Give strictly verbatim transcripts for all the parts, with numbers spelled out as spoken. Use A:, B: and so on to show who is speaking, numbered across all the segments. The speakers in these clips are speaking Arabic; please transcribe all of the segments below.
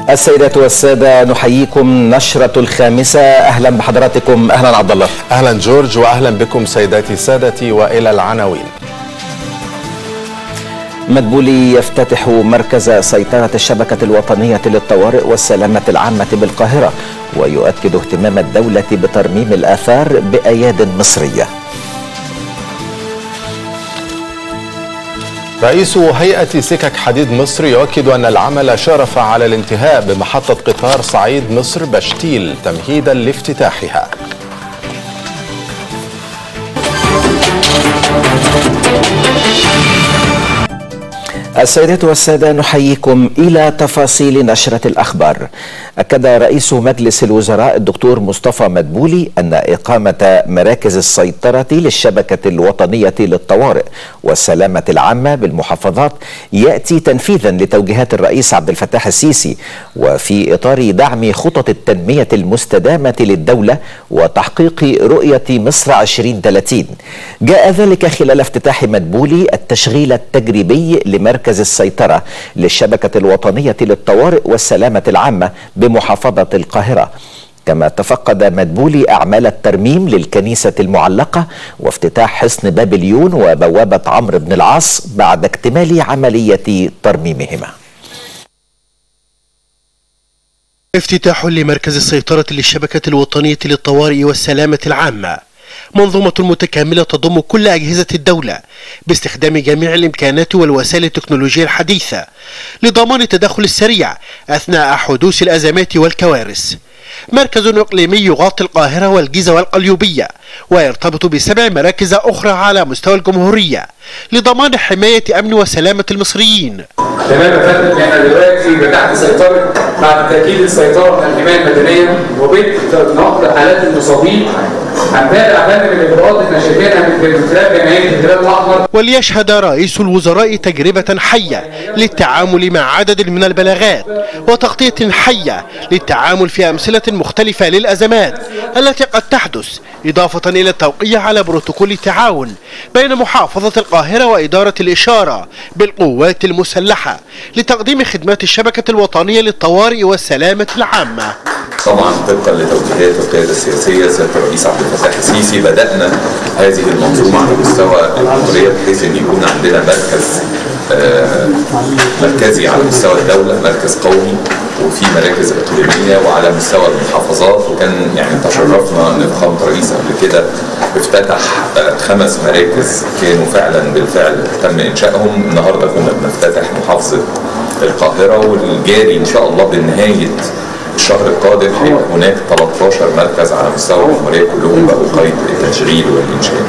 A: السيدات والسادة، نحييكم نشرة الخامسة. أهلا بحضراتكم. أهلا عبد الله.
B: أهلا جورج، وأهلا بكم سيداتي سادتي. وإلى العناوين.
A: مدبولي يفتتح مركز سيطرة الشبكة الوطنية للطوارئ والسلامة العامة بالقاهرة، ويؤكد اهتمام الدولة بترميم الآثار بأياد مصرية.
B: رئيس هيئة سكك حديد مصر يؤكد أن العمل شرف على الانتهاء بمحطة قطار صعيد مصر بشتيل تمهيدا لافتتاحها.
A: السيدات والسادة، نحييكم إلى تفاصيل نشرة الأخبار. أكد رئيس مجلس الوزراء الدكتور مصطفى مدبولي أن إقامة مراكز السيطرة للشبكة الوطنية للطوارئ والسلامة العامة بالمحافظات يأتي تنفيذا لتوجيهات الرئيس عبد الفتاح السيسي، وفي إطار دعم خطط التنمية المستدامة للدولة وتحقيق رؤية مصر عشرين ثلاثين. جاء ذلك خلال افتتاح مدبولي التشغيل التجريبي لمركز السيطرة للشبكة الوطنية للطوارئ والسلامة العامة بمحافظة القاهرة. كما تفقد مدبولي أعمال الترميم للكنيسة المعلقة وافتتاح حصن بابليون وبوابة عمرو بن العاص بعد اكتمال عملية ترميمهما.
C: افتتاح لمركز السيطرة للشبكة الوطنية للطوارئ والسلامة العامة، منظومة متكاملة تضم كل أجهزة الدولة باستخدام جميع الإمكانات والوسائل التكنولوجية الحديثة لضمان التدخل السريع أثناء حدوث الأزمات والكوارث. مركز إقليمي يغطي القاهرة والجيزة والقليوبية، ويرتبط بسبع مراكز أخرى على مستوى الجمهورية لضمان حماية أمن وسلامة المصريين.
D: تمام يا فندم، احنا دلوقتي تحت سيطرة بعد تأكيد السيطرة على الحماية المدنية وبدء نقل حالات المصابين. هنتابع فندم الإجراءات اللي احنا شايفينها من خلال جمعية الهلال الأحمر.
C: وليشهد رئيس الوزراء تجربة حية للتعامل مع عدد من البلاغات وتغطية حية للتعامل في أمثلة مختلفة للأزمات التي قد تحدث، إضافة إلى التوقيع على بروتوكول التعاون بين محافظة القاهرة وإدارة الإشارة بالقوات المسلحة لتقديم خدمات الشبكة الوطنية للطوارئ والسلامة العامة.
E: طبعا طبقا لتوجيهات القيادة السياسية سيادة الرئيس عبد الفتاح السيسي بدأنا هذه المنظومة على مستوى الجمهورية بحيث أن يكون عندنا مركز آه مركزي على مستوى الدولة، مركز قومي، وفي مراكز إقليمية وعلى مستوى المحافظات. وكان يعني تشرفنا أن فخامة الرئيس قبل كده افتتح آه خمس مراكز كانوا فعلا بالفعل تم إنشائهم. النهارده كنا بنفتتح محافظة القاهرة، والجاري إن شاء الله بنهاية الشهر القادم هيبقى هناك ثلاثة عشر مركز على مستوى الجمهورية كلهم بقوا قيد التشغيل والإنشاء.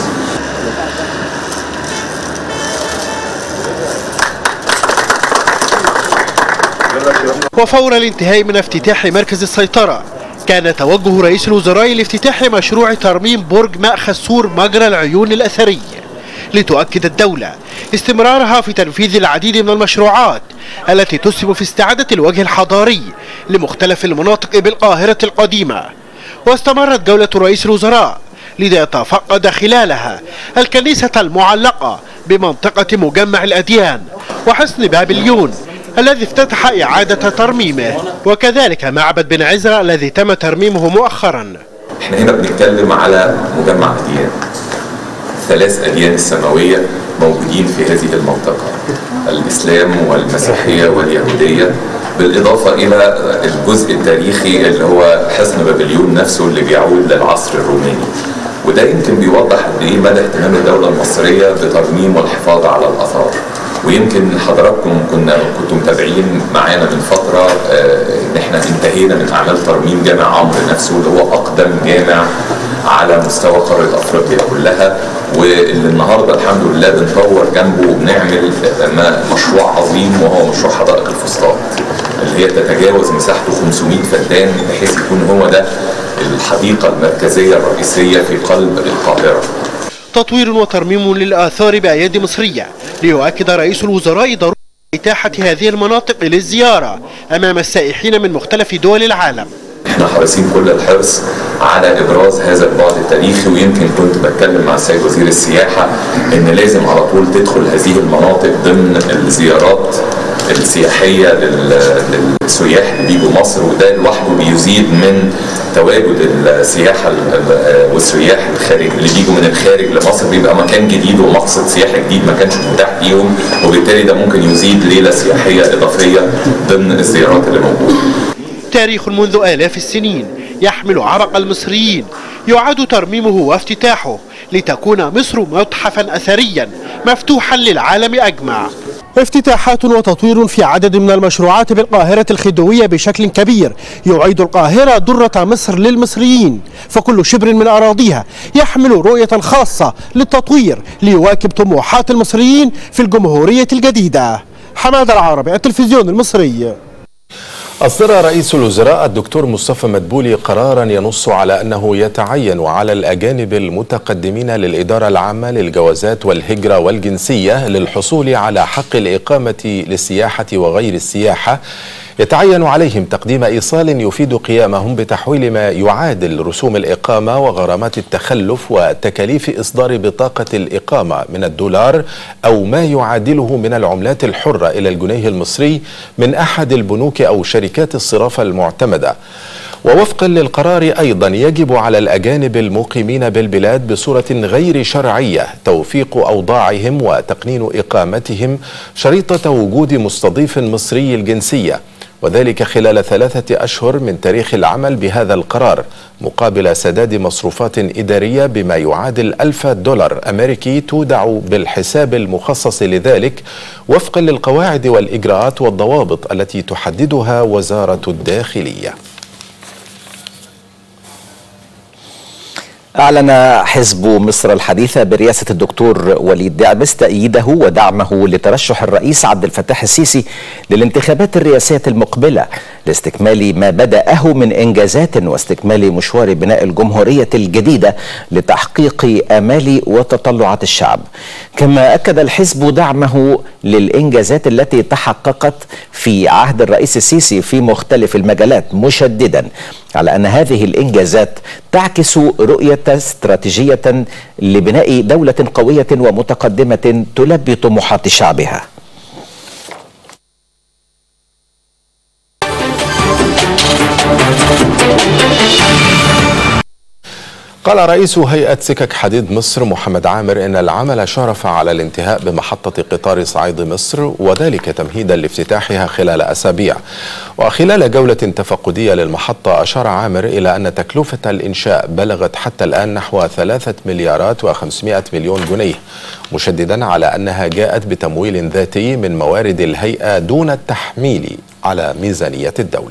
C: وفور الانتهاء من افتتاح مركز السيطرة كان توجه رئيس الوزراء لافتتاح مشروع ترميم برج مأخذ سور مجرى العيون الأثري، لتؤكد الدولة استمرارها في تنفيذ العديد من المشروعات التي تسهم في استعادة الوجه الحضاري لمختلف المناطق بالقاهرة القديمة. واستمرت جولة رئيس الوزراء ليتفقد خلالها الكنيسة المعلقة بمنطقة مجمع الأديان وحصن بابليون الذي افتتح إعادة ترميمه، وكذلك معبد بن عزرا الذي تم ترميمه مؤخرا.
E: احنا هنا بنتكلم على مجمع أديان، ثلاث أديان السماوية موجودين في هذه المنطقة، الإسلام والمسيحية واليهودية، بالإضافة إلى الجزء التاريخي اللي هو حصن بابليون نفسه اللي بيعود للعصر الروماني. وده يمكن بيوضح قد إيه مدى اهتمام الدولة المصرية بترميم والحفاظ على الآثار. ويمكن حضراتكم كنا كنتوا متابعين معانا من فترة ان احنا انتهينا من اعمال ترميم جامع عمرو نفسه اللي هو اقدم جامع على مستوى قارة افريقيا كلها، واللي النهارده الحمد لله بنطور جنبه وبنعمل مشروع عظيم وهو مشروع حدائق الفسطاط اللي هي تتجاوز مساحته خمسمائة فدان، بحيث يكون هو ده الحديقة المركزية الرئيسية في قلب القاهرة.
C: تطوير وترميم للآثار بأيادي مصرية، ليؤكد رئيس الوزراء ضرورة إتاحة هذه المناطق للزيارة أمام السائحين من مختلف دول العالم.
E: احنا حريصين كل الحرص على ابراز هذا البعد التاريخي، ويمكن كنت بتكلم مع السيد وزير السياحه ان لازم على طول تدخل هذه المناطق ضمن الزيارات السياحيه للسياح اللي بيجوا مصر، وده لوحده بيزيد من تواجد السياحه والسياح الخارج اللي بيجوا من الخارج لمصر، بيبقى مكان جديد ومقصد سياحي جديد ما كانش متاح ليهم، وبالتالي ده ممكن يزيد ليله سياحيه اضافيه ضمن الزيارات اللي موجوده.
C: تاريخ منذ آلاف السنين يحمل عرق المصريين، يعاد ترميمه وافتتاحه لتكون مصر متحفا أثريا مفتوحا للعالم أجمع. افتتاحات وتطوير في عدد من المشروعات بالقاهرة الخديوية بشكل كبير يعيد القاهرة درة مصر للمصريين، فكل شبر من أراضيها يحمل رؤية خاصة للتطوير ليواكب طموحات المصريين في الجمهورية الجديدة. حماد العربي، التلفزيون المصري.
B: أصدر رئيس الوزراء الدكتور مصطفى مدبولي قرارا ينص على أنه يتعين على الأجانب المتقدمين للإدارة العامة للجوازات والهجرة والجنسية للحصول على حق الإقامة للسياحة وغير السياحة، يتعين عليهم تقديم إيصال يفيد قيامهم بتحويل ما يعادل رسوم الإقامة وغرامات التخلف وتكاليف إصدار بطاقة الإقامة من الدولار أو ما يعادله من العملات الحرة إلى الجنيه المصري من أحد البنوك أو شركات الصرافة المعتمدة. ووفقا للقرار أيضا يجب على الأجانب المقيمين بالبلاد بصورة غير شرعية توفيق أوضاعهم وتقنين إقامتهم شريطة وجود مستضيف مصري الجنسية، وذلك خلال ثلاثة أشهر من تاريخ العمل بهذا القرار، مقابل سداد مصروفات إدارية بما يعادل ألف دولار أمريكي تودع بالحساب المخصص لذلك وفقا للقواعد والإجراءات والضوابط التي تحددها وزارة الداخلية.
A: أعلن حزب مصر الحديثة برئاسة الدكتور وليد دعبس تأييده ودعمه لترشح الرئيس عبد الفتاح السيسي للانتخابات الرئاسية المقبلة لاستكمال ما بدأه من إنجازات واستكمال مشوار بناء الجمهورية الجديدة لتحقيق آمال وتطلعات الشعب. كما أكد الحزب دعمه للإنجازات التي تحققت في عهد الرئيس السيسي في مختلف المجالات، مشددا على أن هذه الإنجازات تعكس رؤية استراتيجية لبناء دولة قوية ومتقدمة تلبي طموحات شعبها.
B: قال رئيس هيئة سكك حديد مصر محمد عامر إن العمل شرف على الانتهاء بمحطة قطار صعيد مصر، وذلك تمهيدا لافتتاحها خلال أسابيع. وخلال جولة تفقدية للمحطة أشار عامر إلى أن تكلفة الإنشاء بلغت حتى الآن نحو ثلاثة مليارات وخمسمائة مليون جنيه، مشددا على أنها جاءت بتمويل ذاتي من موارد الهيئة دون التحميل على ميزانية الدولة.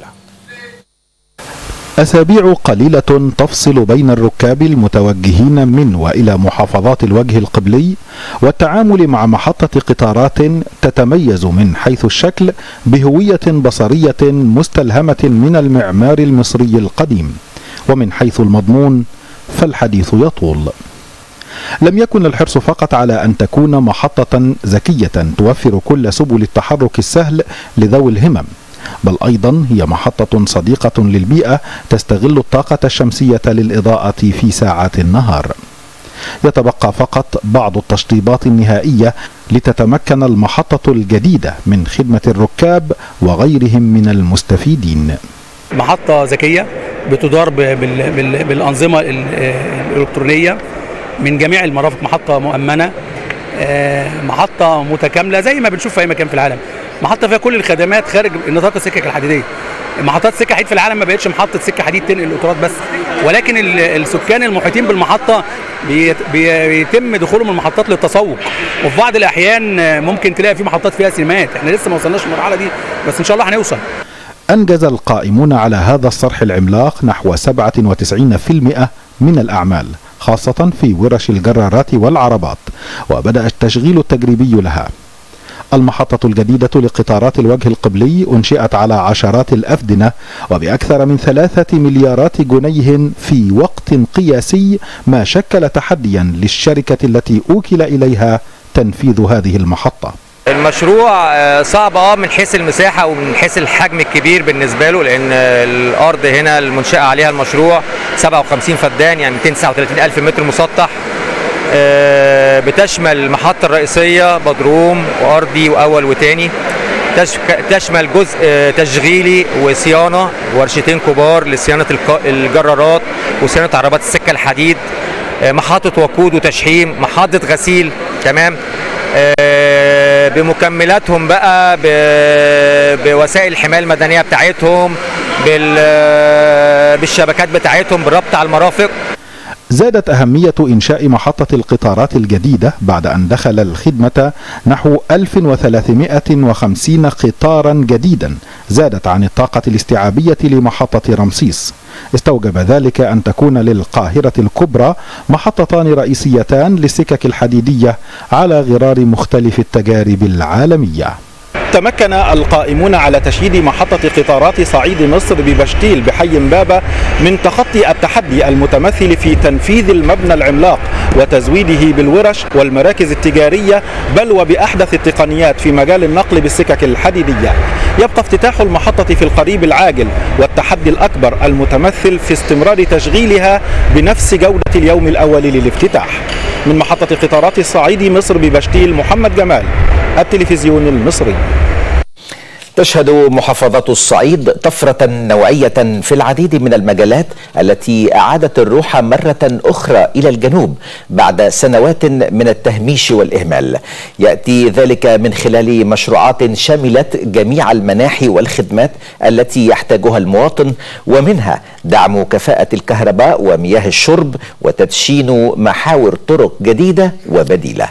F: أسابيع قليلة تفصل بين الركاب المتوجهين من وإلى محافظات الوجه القبلي والتعامل مع محطة قطارات تتميز من حيث الشكل بهوية بصرية مستلهمة من المعمار المصري القديم، ومن حيث المضمون فالحديث يطول. لم يكن الحرص فقط على أن تكون محطة ذكية توفر كل سبل التحرك السهل لذوي الهمم، بل أيضا هي محطة صديقة للبيئة تستغل الطاقة الشمسية للإضاءة في ساعات النهار. يتبقى فقط بعض التشطيبات النهائية لتتمكن المحطة الجديدة من خدمة الركاب وغيرهم من المستفيدين.
G: محطة ذكية بتدار بالأنظمة الإلكترونية من جميع المرافق، محطة مؤمنة، محطة متكاملة زي ما بنشوف في أي مكان في العالم، محطة فيها كل الخدمات خارج نطاق السكك الحديدية. محطات سكة حديد في العالم ما بقتش محطة سكة حديد تنقل القطارات بس، ولكن السكان المحيطين بالمحطة بيتم دخولهم المحطات للتسوق، وفي بعض الأحيان ممكن تلاقي في محطات فيها سينمات. احنا لسه ما وصلناش للمرحلة دي، بس إن شاء الله هنوصل.
F: أنجز القائمون على هذا الصرح العملاق نحو سبعة وتسعين بالمئة من الأعمال، خاصة في ورش الجرارات والعربات، وبدأ التشغيل التجريبي لها. المحطة الجديدة لقطارات الوجه القبلي أنشئت على عشرات الأفدنة وبأكثر من ثلاثة مليارات جنيه في وقت قياسي، ما شكل تحديا للشركة التي أوكل إليها تنفيذ هذه المحطة.
H: المشروع صعب اه من حيث المساحة ومن حيث الحجم الكبير بالنسبة له، لأن الأرض هنا المنشأة عليها المشروع سبعة وخمسين فدان، يعني مئتين وتسعة وثلاثين ألف متر مسطح، بتشمل المحطة الرئيسية بدروم وأرضي وأول وتاني، تشمل جزء تشغيلي وصيانة، ورشتين كبار لصيانة الجرارات وصيانة عربات السكة الحديد، محطة وقود وتشحيم، محطة غسيل، تمام، بمكملاتهم بقى، بوسائل الحماية المدنية بتاعتهم، بالشبكات بتاعتهم، بالربط على المرافق.
F: زادت أهمية إنشاء محطة القطارات الجديدة بعد أن دخل الخدمة نحو ألف وثلاثمائة وخمسين قطارا جديدا، زادت عن الطاقة الاستيعابية لمحطة رمسيس. استوجب ذلك أن تكون للقاهرة الكبرى محطتان رئيسيتان للسكك الحديدية على غرار مختلف التجارب العالمية. تمكن القائمون على تشييد محطة قطارات صعيد مصر ببشتيل بحي إمبابة من تخطي التحدي المتمثل في تنفيذ المبنى العملاق وتزويده بالورش والمراكز التجارية، بل وبأحدث التقنيات في مجال النقل بالسكك الحديدية. يبقى افتتاح المحطة في القريب العاجل، والتحدي الأكبر المتمثل في استمرار تشغيلها بنفس جودة اليوم الأول للافتتاح. من محطة قطارات الصعيد مصر ببشتيل، محمد جمال، التلفزيون المصري.
A: تشهد محافظات الصعيد طفرة نوعية في العديد من المجالات التي أعادت الروح مرة أخرى إلى الجنوب بعد سنوات من التهميش والإهمال. يأتي ذلك من خلال مشروعات شملت جميع المناحي والخدمات التي يحتاجها المواطن، ومنها دعم كفاءة الكهرباء ومياه الشرب وتدشين محاور طرق جديدة وبديلة.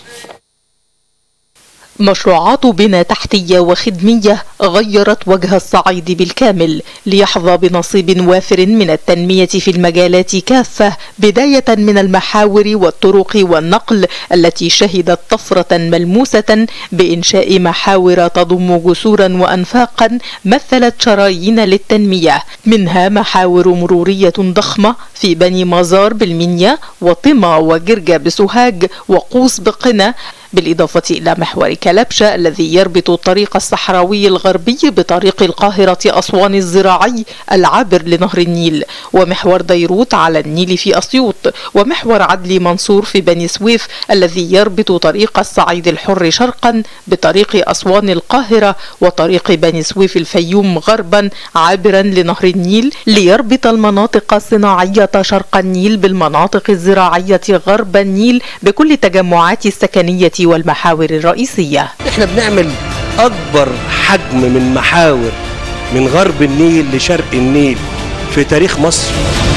I: مشروعات بنى تحتية وخدمية غيرت وجه الصعيد بالكامل ليحظى بنصيب وافر من التنمية في المجالات كافة، بداية من المحاور والطرق والنقل التي شهدت طفرة ملموسة بإنشاء محاور تضم جسورا وأنفاقا مثلت شرايين للتنمية، منها محاور مرورية ضخمة في بني مزار بالمنيا وطمة وجرجة بسوهاج وقوس بقنا، بالإضافة إلى محور كلبشة الذي يربط الطريق الصحراوي الغربي بطريق القاهرة أسوان الزراعي العابر لنهر النيل، ومحور ديروت على النيل في أسيوط، ومحور عدلي منصور في بني سويف الذي يربط طريق الصعيد الحر شرقا بطريق أسوان القاهرة وطريق بني سويف الفيوم غربا عابرا لنهر النيل ليربط المناطق الصناعية شرق النيل بالمناطق الزراعية غرب النيل بكل تجمعات السكنية والمحاور الرئيسية.
J: احنا بنعمل اكبر حجم من محاور من غرب النيل لشرق النيل في تاريخ مصر.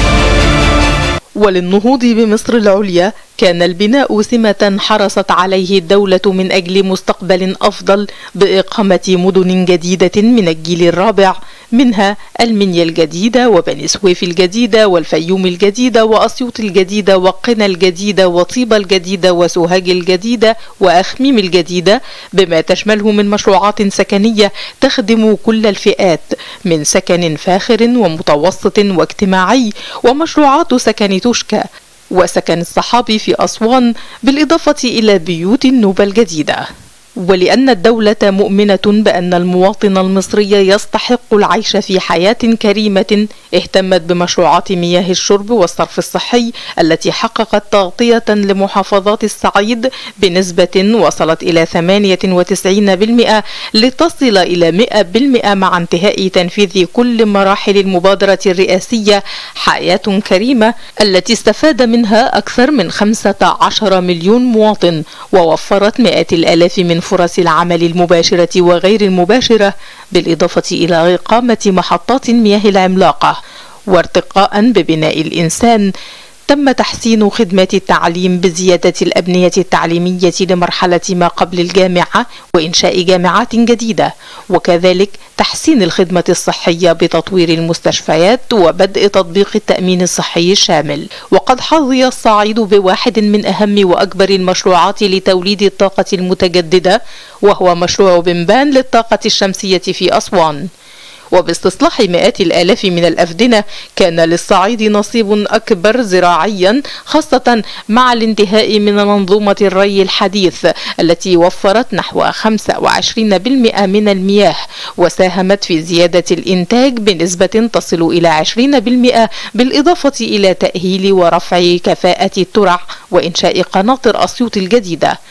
I: وللنهوض بمصر العليا كان البناء سمة حرصت عليه الدولة من أجل مستقبل أفضل بإقامة مدن جديدة من الجيل الرابع، منها المنيا الجديدة وبني سويف الجديدة والفيوم الجديدة وأسيوط الجديدة وقنا الجديدة وطيبة الجديدة وسوهاج الجديدة وأخميم الجديدة، بما تشمله من مشروعات سكنية تخدم كل الفئات من سكن فاخر ومتوسط واجتماعي، ومشروعات سكن توشكا وسكن الصحابي في أسوان، بالإضافة إلى بيوت النوبة الجديدة. ولأن الدولة مؤمنة بأن المواطن المصري يستحق العيش في حياة كريمة، اهتمت بمشروعات مياه الشرب والصرف الصحي التي حققت تغطية لمحافظات الصعيد بنسبة وصلت إلى ثمانية وتسعين بالمئة لتصل إلى مئة بالمئة مع انتهاء تنفيذ كل مراحل المبادرة الرئاسية حياة كريمة التي استفاد منها أكثر من خمسة عشر مليون مواطن، ووفرت مئات الآلاف من فرص العمل المباشرة وغير المباشرة، بالإضافة إلى إقامة محطات المياه العملاقة. وارتقاء ببناء الإنسان تم تحسين خدمات التعليم بزيادة الأبنية التعليمية لمرحلة ما قبل الجامعة وإنشاء جامعات جديدة، وكذلك تحسين الخدمة الصحية بتطوير المستشفيات وبدء تطبيق التأمين الصحي الشامل. وقد حظي الصعيد بواحد من أهم وأكبر المشروعات لتوليد الطاقة المتجددة، وهو مشروع بنبان للطاقة الشمسية في أسوان. وباستصلاح مئات الآلاف من الأفدنة كان للصعيد نصيب أكبر زراعيا، خاصة مع الانتهاء من منظومة الري الحديث التي وفرت نحو خمسة وعشرين بالمئة من المياه، وساهمت في زيادة الإنتاج بنسبة تصل إلى عشرين بالمئة، بالإضافة إلى تأهيل ورفع كفاءة الترع وإنشاء قناطر أسيوط الجديدة.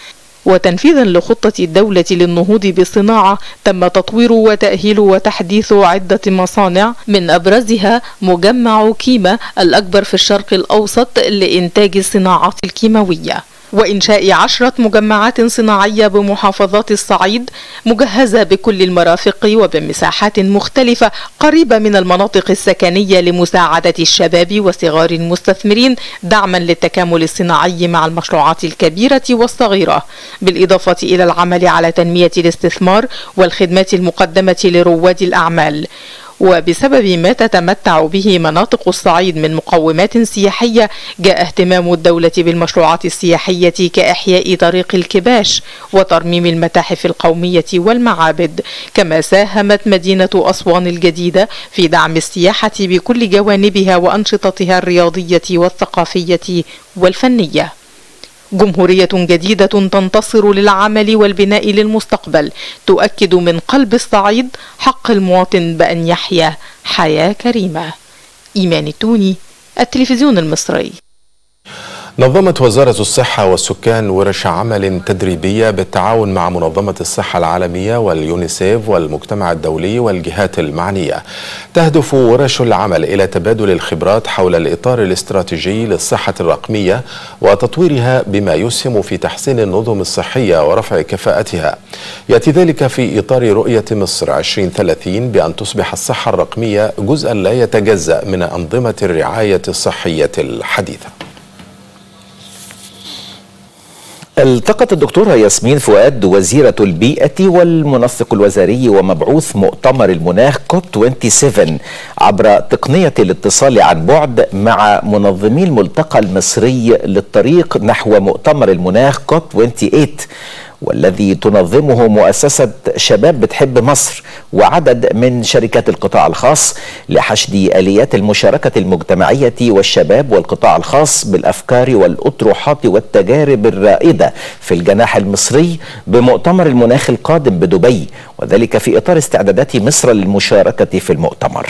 I: وتنفيذا لخطة الدولة للنهوض بالصناعة تم تطوير وتأهيل وتحديث عدة مصانع، من أبرزها مجمع كيما الأكبر في الشرق الأوسط لإنتاج الصناعات الكيماوية، وإنشاء عشرة مجمعات صناعية بمحافظات الصعيد مجهزة بكل المرافق وبمساحات مختلفة قريبة من المناطق السكنية لمساعدة الشباب وصغار المستثمرين دعما للتكامل الصناعي مع المشروعات الكبيرة والصغيرة، بالإضافة إلى العمل على تنمية الاستثمار والخدمات المقدمة لرواد الأعمال. وبسبب ما تتمتع به مناطق الصعيد من مقومات سياحية، جاء اهتمام الدولة بالمشروعات السياحية كإحياء طريق الكباش وترميم المتاحف القومية والمعابد، كما ساهمت مدينة أسوان الجديدة في دعم السياحة بكل جوانبها وأنشطتها الرياضية والثقافية والفنية. جمهورية جديدة تنتصر للعمل والبناء للمستقبل، تؤكد من قلب الصعيد حق المواطن بأن يحيا حياة كريمة. إيمان التوني، التلفزيون المصري.
B: نظمت وزارة الصحة والسكان ورش عمل تدريبية بالتعاون مع منظمة الصحة العالمية واليونيسيف والمجتمع الدولي والجهات المعنية. تهدف ورش العمل إلى تبادل الخبرات حول الإطار الاستراتيجي للصحة الرقمية وتطويرها بما يسهم في تحسين النظم الصحية ورفع كفاءتها. يأتي ذلك في إطار رؤية مصر عشرين ثلاثين بأن تصبح الصحة الرقمية جزءا لا يتجزأ من أنظمة الرعاية الصحية الحديثة.
A: التقت الدكتورة ياسمين فؤاد وزيرة البيئة والمنسق الوزاري ومبعوث مؤتمر المناخ كوب سبعة وعشرين عبر تقنية الاتصال عن بعد مع منظمي الملتقى المصري للطريق نحو مؤتمر المناخ كوب ثمانية وعشرين، والذي تنظمه مؤسسة شباب بتحب مصر وعدد من شركات القطاع الخاص لحشد آليات المشاركة المجتمعية والشباب والقطاع الخاص بالأفكار والأطروحات والتجارب الرائدة في الجناح المصري بمؤتمر المناخ القادم بدبي، وذلك في إطار استعدادات مصر للمشاركة في المؤتمر.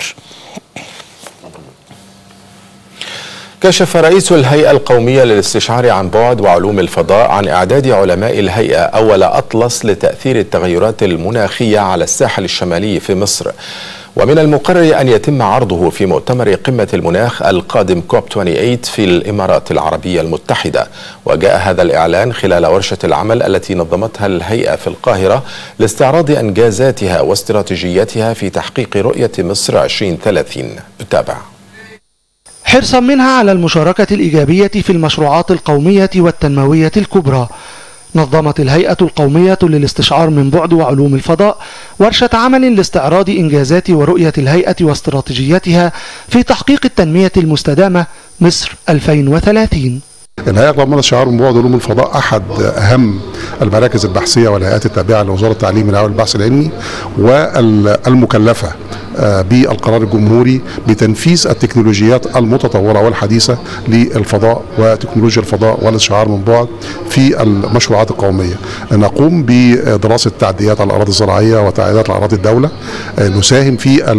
B: كشف رئيس الهيئة القومية للاستشعار عن بعد وعلوم الفضاء عن إعداد علماء الهيئة أول أطلس لتأثير التغيرات المناخية على الساحل الشمالي في مصر، ومن المقرر أن يتم عرضه في مؤتمر قمة المناخ القادم كوب ثمانية وعشرين في الإمارات العربية المتحدة. وجاء هذا الإعلان خلال ورشة العمل التي نظمتها الهيئة في القاهرة لاستعراض أنجازاتها واستراتيجيتها في تحقيق رؤية مصر عشرين ثلاثين. نتابع.
K: حرصا منها على المشاركة الإيجابية في المشروعات القومية والتنموية الكبرى، نظمت الهيئة القومية للاستشعار من بعد وعلوم الفضاء ورشة عمل لاستعراض إنجازات ورؤية الهيئة واستراتيجيتها في تحقيق التنمية المستدامة مصر ألفين وثلاثين.
L: الهيئة القومية للاستشعار من بعد وعلوم الفضاء أحد أهم المراكز البحثية والهيئات التابعة لوزارة التعليم العالي والبحث العلمي والمكلفة بالقرار الجمهوري بتنفيذ التكنولوجيات المتطورة والحديثة للفضاء وتكنولوجيا الفضاء والاستشعار من بعد في المشروعات القومية. نقوم بدراسة تعديات على الأراضي الزراعية وتعديات على أراضي الدولة، نساهم في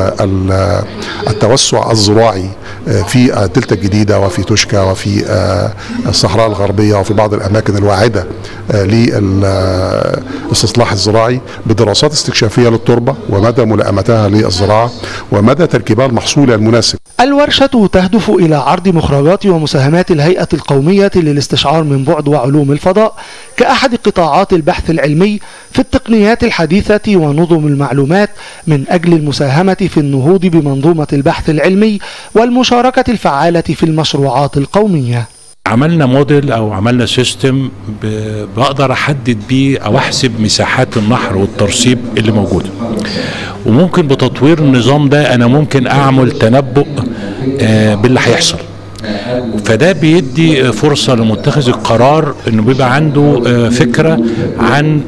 L: التوسع الزراعي في الدلتا الجديدة وفي توشكا وفي الصحراء الغربية وفي بعض الأماكن الواعدة للاستصلاح الزراعي بدراسات استكشافية للتربة ومدى ملائمتها للزراعة ومدى تركيبها المحصول المناسب.
K: الورشة تهدف إلى عرض مخرجات ومساهمات الهيئة القومية للاستشعار من بعد وعلوم الفضاء كأحد قطاعات البحث العلمي في التقنيات الحديثة ونظم المعلومات من أجل المساهمة في النهوض بمنظومة البحث العلمي والمشاركة الفعالة في المشروعات القومية.
M: عملنا موديل او عملنا سيستم بقدر احدد بيه او احسب مساحات النحر والترسيب اللي موجوده، وممكن بتطوير النظام ده انا ممكن اعمل تنبؤ باللي هيحصل، فده بيدي فرصه لمتخذ القرار انه بيبقى عنده فكره عن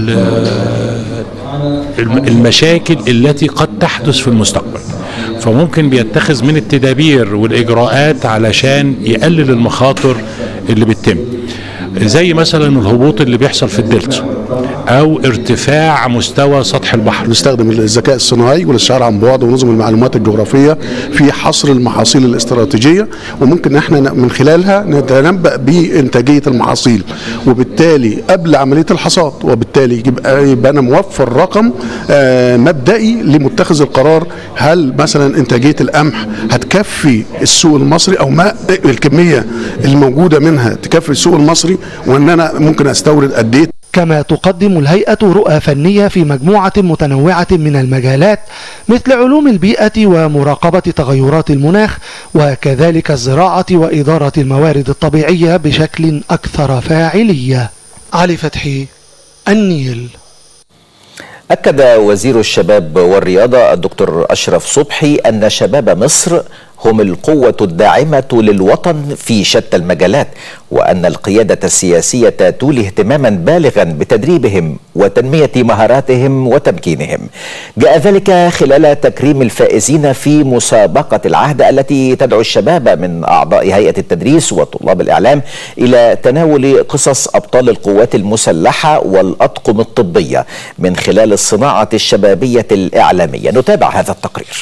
M: المشاكل التي قد تحدث في المستقبل، فممكن بيتخذ من التدابير والإجراءات علشان يقلل المخاطر اللي بتتم. زي مثلا الهبوط اللي بيحصل في الدلتا او ارتفاع مستوى سطح البحر.
L: نستخدم الذكاء الصناعي والاستشعار عن بعد ونظم المعلومات الجغرافيه في حصر المحاصيل الاستراتيجيه، وممكن احنا من خلالها نتنبأ بانتاجيه المحاصيل، وبالتالي قبل عمليه الحصاد، وبالتالي يبقى يبقى انا موفر رقم آه مبدئي لمتخذ القرار، هل مثلا انتاجيه القمح هتكفي السوق المصري او ما الكميه الموجوده منها تكفي السوق المصري، وان انا ممكن استورد قد ايه.
K: كما تقدم الهيئة رؤى فنية في مجموعة متنوعة من المجالات مثل علوم البيئة ومراقبة تغيرات المناخ، وكذلك الزراعة وإدارة الموارد الطبيعية بشكل أكثر فاعلية. علي فتحي، النيل.
A: أكد وزير الشباب والرياضة الدكتور أشرف صبحي أن شباب مصر هم القوة الداعمة للوطن في شتى المجالات، وأن القيادة السياسية تولي اهتماما بالغا بتدريبهم وتنمية مهاراتهم وتمكينهم. جاء ذلك خلال تكريم الفائزين في مسابقة العهد التي تدعو الشباب من أعضاء هيئة التدريس وطلاب الإعلام إلى تناول قصص أبطال القوات المسلحة والأطقم الطبية من خلال الصناعة الشبابية الإعلامية. نتابع هذا التقرير.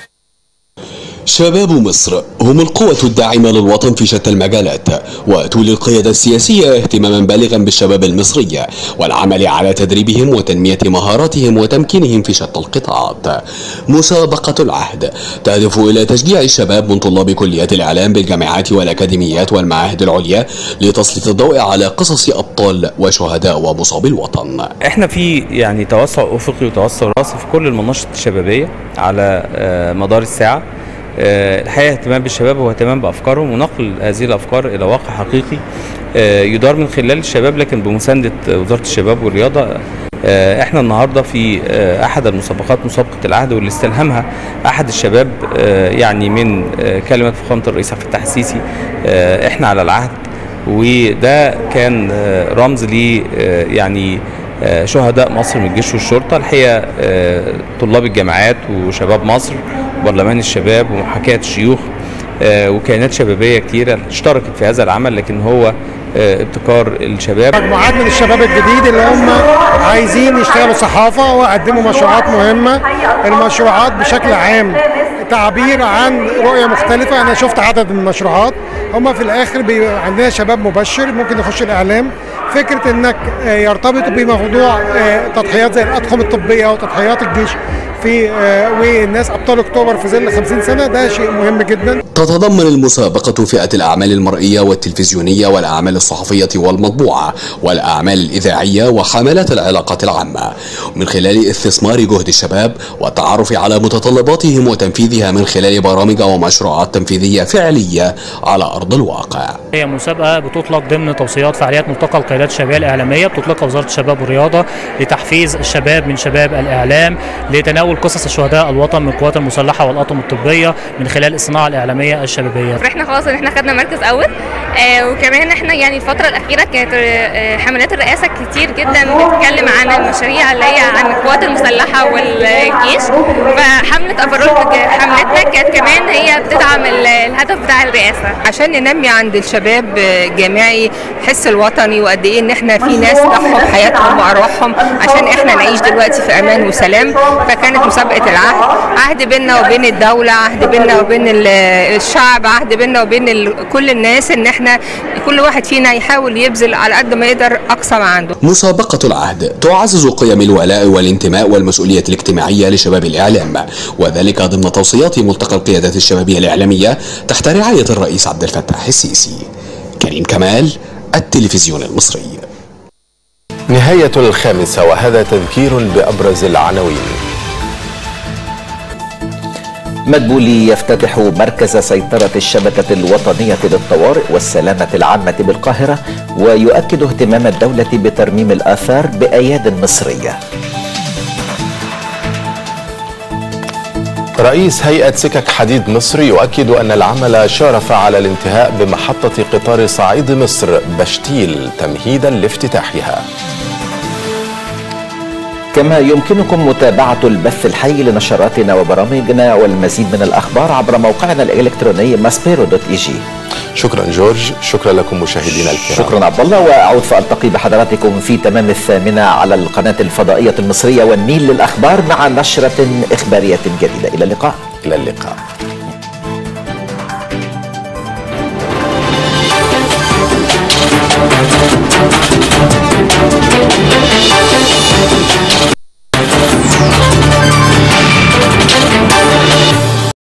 N: شباب مصر هم القوة الداعمة للوطن في شتى المجالات، وتولي القيادة السياسية اهتماما بالغا بالشباب المصري والعمل على تدريبهم وتنمية مهاراتهم وتمكينهم في شتى القطاعات. مسابقة العهد تهدف إلى تشجيع الشباب من طلاب كليات الإعلام بالجامعات والأكاديميات والمعاهد العليا لتسليط الضوء على قصص أبطال وشهداء ومصابي الوطن.
O: احنا في يعني توسع أفقي وتوسع راسي في كل المناشط الشبابية على مدار الساعة. الحقيقة اهتمام بالشباب هو اهتمام بأفكارهم ونقل هذه الأفكار إلى واقع حقيقي يدار من خلال الشباب، لكن بمساندة وزارة الشباب والرياضة. احنا النهاردة في أحد المسابقات مسابقة العهد واللي استلهمها أحد الشباب يعني من كلمة فخامة الرئيس عبد الفتاح السيسي، احنا على العهد، وده كان رمز لي يعني شهداء مصر من الجيش والشرطة. الحقيقة طلاب الجامعات وشباب مصر وبرلمان الشباب ومحاكاة الشيوخ وكيانات شبابية كتيرة اشتركت في هذا العمل، لكن هو ابتكار الشباب.
P: مجموعات من الشباب الجديد اللي هم عايزين يشتغلوا صحافة ويقدموا مشروعات مهمة. المشروعات بشكل عام تعبير عن رؤية مختلفة. أنا شفت عدد من المشروعات، هم في الآخر بيبقى عندنا شباب مبشر ممكن يخش الإعلام. فكرة إنك يرتبط بموضوع تضحيات زي الأطقم الطبية وتضحيات الجيش في والناس ابطال اكتوبر في ظل خمسين سنة، ده شيء مهم جدا.
N: تتضمن المسابقة فئة الأعمال المرئية والتلفزيونية والأعمال الصحفية والمطبوعة والأعمال الإذاعية وحملات العلاقات العامة، من خلال استثمار جهد الشباب والتعرف على متطلباتهم وتنفيذها من خلال برامج ومشروعات تنفيذية فعلية على أرض الواقع.
Q: هي مسابقة بتطلق ضمن توصيات فعاليات ملتقى القيادات الشبابية الإعلامية بتطلقها وزارة الشباب والرياضة لتحفيز الشباب من شباب الإعلام لتناول قصص الشهداء الوطن من القوات المسلحة والأطقم الطبية من خلال الصناعة الإعلامية الشبابية.
R: احنا خلاص ان احنا خدنا مركز أول، آه وكمان احنا يعني الفترة الأخيرة كانت آه حملات الرئاسة كتير جدا بتتكلم عن المشاريع اللي هي عن القوات المسلحة والجيش، فحملة أفرول حملتنا كانت كمان هي بتدعم الهدف بتاع الرئاسة
S: عشان ننمي عند الشباب جماعي الحس الوطني، وقد ايه ان احنا في ناس ضحوا بحياتهم وأرواحهم عشان احنا نعيش دلوقتي في أمان وسلام. فكانت مسابقة العهد عهد بيننا وبين الدولة، عهد بيننا وبين الشعب، عهد بيننا وبين كل الناس ان احنا كل واحد فينا يحاول يبذل على قد ما يقدر اقصى ما عنده.
N: مسابقة العهد تعزز قيم الولاء والانتماء والمسؤولية الاجتماعية لشباب الإعلام، وذلك ضمن توصيات ملتقى القيادات الشبابية الإعلامية تحت رعاية الرئيس عبد الفتاح السيسي. كريم كمال، التلفزيون المصري.
B: نهاية الخامسة، وهذا تذكير بأبرز العناوين.
A: مدبولي يفتتح مركز سيطرة الشبكة الوطنية للطوارئ والسلامة العامة بالقاهرة، ويؤكد اهتمام الدولة بترميم الآثار بأياد مصرية.
B: رئيس هيئة سكك حديد مصر يؤكد أن العمل شارف على الانتهاء بمحطة قطار صعيد مصر بشتيل تمهيدا لافتتاحها.
A: كما يمكنكم متابعة البث الحي لنشراتنا وبرامجنا والمزيد من الأخبار عبر موقعنا الإلكتروني ماسبيرو دوت إي جي.
B: شكرا جورج، شكرا لكم مشاهدينا الكرام.
A: شكرا عبد الله، واعود فالتقي بحضراتكم في تمام الثامنه على القناه الفضائيه المصريه والنيل للاخبار مع نشره اخباريه جديده. الى اللقاء.
B: الى اللقاء.